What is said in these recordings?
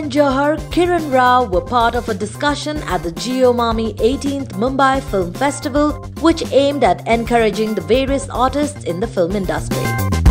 and Johar, Kiran Rao were part of a discussion at the Jio MAMI 18th Mumbai Film Festival, which aimed at encouraging the various artists in the film industry.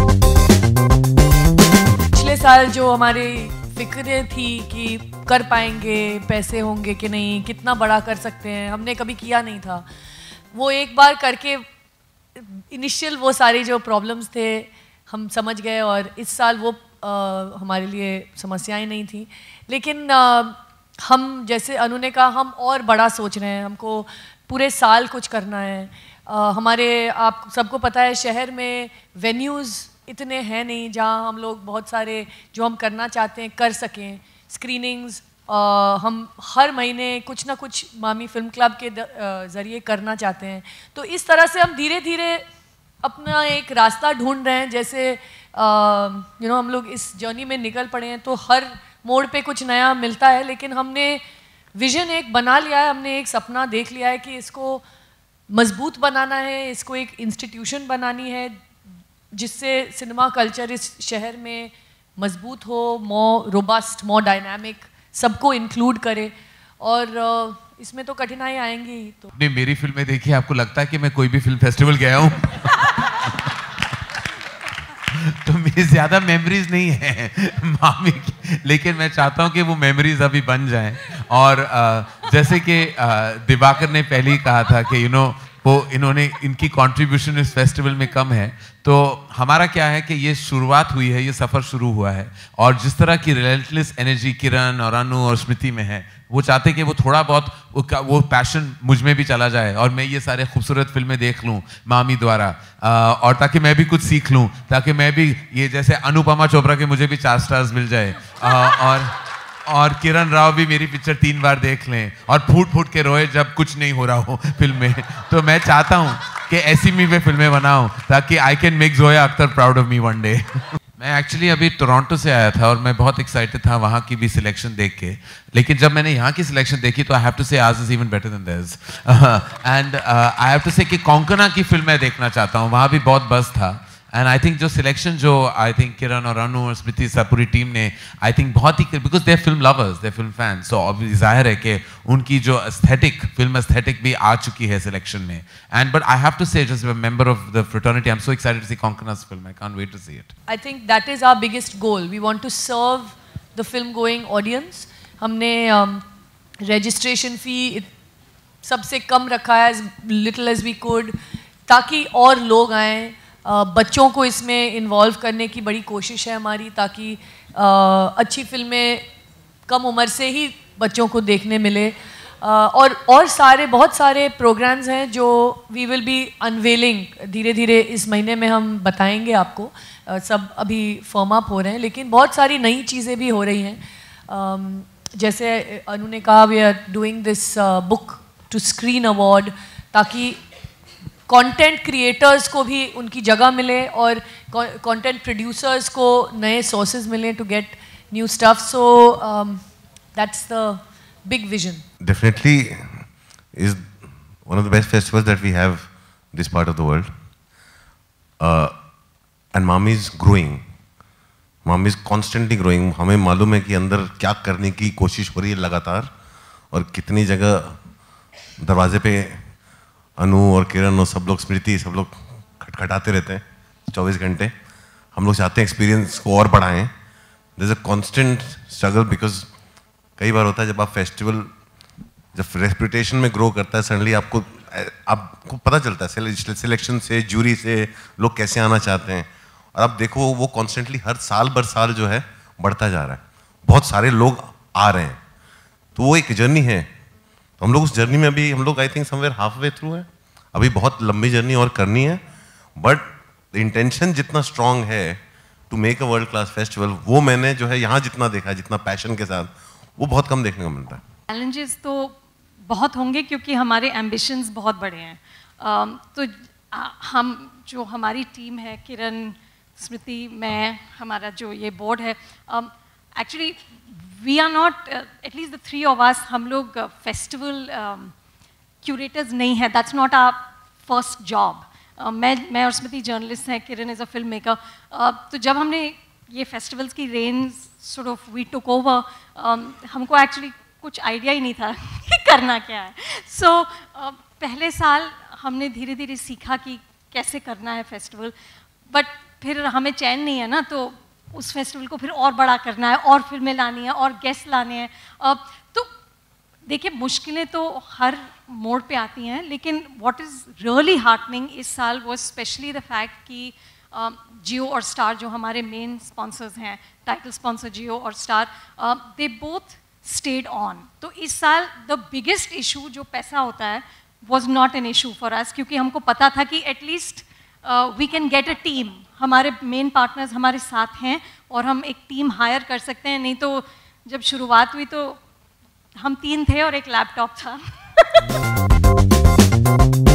पिछले साल जो हमारी फिक्रें थी कि कर पाएंगे, पैसे होंगे कि नहीं, कितना बड़ा कर सकते हैं, हमने कभी किया नहीं था। वो एक बार करके इनिशियल वो सारी जो प्रॉब्लम्स थे हम समझ गए और इस साल वो हमारे लिए समस्याएं नहीं थी। लेकिन हम जैसे अनु ने कहा हम और बड़ा सोच रहे हैं, हमको पूरे साल कुछ करना है। हमारे आप सबको पता है शहर में वेन्यूज़ इतने हैं नहीं जहां हम लोग बहुत सारे जो हम करना चाहते हैं कर सकें। स्क्रीनिंग्स हम हर महीने कुछ ना कुछ मामी फिल्म क्लब के ज़रिए करना चाहते हैं। तो इस तरह से हम धीरे धीरे अपना एक रास्ता ढूंढ रहे हैं। जैसे हम लोग इस जर्नी में निकल पड़े हैं तो हर मोड़ पे कुछ नया मिलता है, लेकिन हमने विजन एक बना लिया है, हमने एक सपना देख लिया है कि इसको मजबूत बनाना है, इसको एक इंस्टीट्यूशन बनानी है जिससे सिनेमा कल्चर इस शहर में मजबूत हो, मोर रोबस्ट, मोर डायनामिक, सबको इंक्लूड करे। और इसमें तो कठिनाई आएंगी। तो नहीं, मेरी फिल्में देखिए, आपको लगता है कि मैं कोई भी फिल्म फेस्टिवल गया हूँ? तो मेरी ज़्यादा मेमोरीज नहीं है मामी की, लेकिन मैं चाहता हूँ कि वो मेमोरीज अभी बन जाएं। और जैसे कि दिवाकर ने पहले ही कहा था कि वो इन्होंने इनकी कंट्रीब्यूशन इस फेस्टिवल में कम है, तो हमारा क्या है कि ये शुरुआत हुई है, ये सफ़र शुरू हुआ है। और जिस तरह की रिलेंटलेस एनर्जी किरण और अनु और स्मृति में है, वो चाहते कि वो थोड़ा बहुत वो पैशन मुझ में भी चला जाए और मैं ये सारे खूबसूरत फिल्में देख लूँ मामी द्वारा, और ताकि मैं भी कुछ सीख लूँ, ताकि मैं भी ये जैसे अनुपमा चोपड़ा के मुझे भी 4 स्टार्स मिल जाए, और किरण राव भी मेरी पिक्चर 3 बार देख लें और फूट फूट के रोए जब कुछ नहीं हो रहा हो फिल्म में। तो मैं चाहता हूँ कि ऐसी मैं फिल्में बनाऊँ ताकि I can make Zoya Akhtar proud of me one day. मैं एक्चुअली अभी टोरंटो से आया था और मैं बहुत एक्साइटेड था वहाँ की भी सिलेक्शन देख के, लेकिन जब मैंने यहाँ की सिलेक्शन देखी तो I have to say ours is even better than this. And I have to say कि कोंकणा की फिल्म मैं देखना चाहता हूँ, वहाँ भी बहुत बज़ था। एंड आई थिंक जो सिलेक्शन जो आई थिंक किरण और अनु और स्मृति सब पूरी टीम ने आई थिंक बहुत ही, because they film lovers, they film fans, so जाहिर है कि उनकी जो एस्थेटिक फिल्म एस्थेटिक भी आ चुकी है सिलेक्शन में। And but I have to say just a member of the fraternity, I am so excited to see कोंकणा's film. I can't wait to see it. I think that is our biggest goal. We want to serve the film going audience. हमने registration fee सबसे कम रखा है, as little as we could, ताकि और लोग आएँ। बच्चों को इसमें इन्वॉल्व करने की बड़ी कोशिश है हमारी, ताकि अच्छी फिल्में कम उम्र से ही बच्चों को देखने मिले। और बहुत सारे प्रोग्राम्स हैं जो वी विल बी अनवेलिंग धीरे धीरे इस महीने में, हम बताएंगे आपको। सब अभी फॉर्म अप हो रहे हैं, लेकिन बहुत सारी नई चीज़ें भी हो रही हैं। जैसे अनु ने कहा, we are doing this book to screen award, ताकि कंटेंट क्रिएटर्स को भी उनकी जगह मिले और कंटेंट प्रोड्यूसर्स को नए सोर्सेज मिले to get new stuff. So that's the big vision. Definitely is one of the best festivals that we have this part of the world. And Mami is growing. Mami is constantly growing. हमें मालूम है कि अंदर क्या करने की कोशिश हो रही है लगातार, और कितनी जगह दरवाजे पे अनु और किरण और सब लोग, स्मृति, सब लोग खटखटाते रहते हैं 24 घंटे। हम लोग चाहते हैं एक्सपीरियंस को और बढ़ाएं। There is a constant struggle, because कई बार होता है जब आप फेस्टिवल, जब रेपुटेशन में ग्रो करता है, सडनली आपको पता चलता है सिलेक्शन से, जूरी से लोग कैसे आना चाहते हैं, और आप देखो वो कॉन्स्टेंटली हर साल बर साल जो है बढ़ता जा रहा है, बहुत सारे लोग आ रहे हैं। तो वो एक जर्नी है, तो हम लोग उस जर्नी में अभी हम लोग I think somewhere half way through है। अभी बहुत लंबी जर्नी और करनी है, बट इंटेंशन जितना स्ट्रांग है to make a world class festival, वो मैंने जो है यहाँ जितना देखा है, जितना पैशन के साथ, वो बहुत कम देखने को मिलता है। चैलेंजेस तो बहुत होंगे क्योंकि हमारे एम्बिशंस बहुत बड़े हैं। तो हम जो हमारी टीम है, किरण, स्मृति, मैं, हमारा जो ये बोर्ड है, actually we are not, at least the 3 of us, हम लोग फेस्टिवल क्यूरेटर्स नहीं है। That's not our first job. मैं और स्मृति जर्नलिस्ट हैं, Kiran is a film maker. तो जब हमने ये फेस्टिवल्स की range sort of we took over, हमको एक्चुअली कुछ आइडिया ही नहीं था कि करना क्या है. सो पहले साल हमने धीरे धीरे सीखा कि कैसे करना है फेस्टिवल, बट फिर हमें चैन नहीं है ना, तो उस फेस्टिवल को फिर और बड़ा करना है, और फिल्में लानी है, और गेस्ट लाने हैं. तो देखिए मुश्किलें तो हर मोड़ पे आती हैं, लेकिन व्हाट इज़ रियली हार्टनिंग इस साल वो स्पेशली द फैक्ट कि जियो और स्टार जो हमारे मेन स्पॉन्सर्स हैं, टाइटल स्पॉन्सर जियो और star, they both stayed on. तो इस साल द बिगेस्ट इशू जो पैसा होता है was not an issue for us, क्योंकि हमको पता था कि at least we can get a team. हमारे मेन पार्टनर्स हमारे साथ हैं और हम एक टीम हायर कर सकते हैं. नहीं तो जब शुरुआत हुई तो हम 3 थे और एक लैपटॉप था.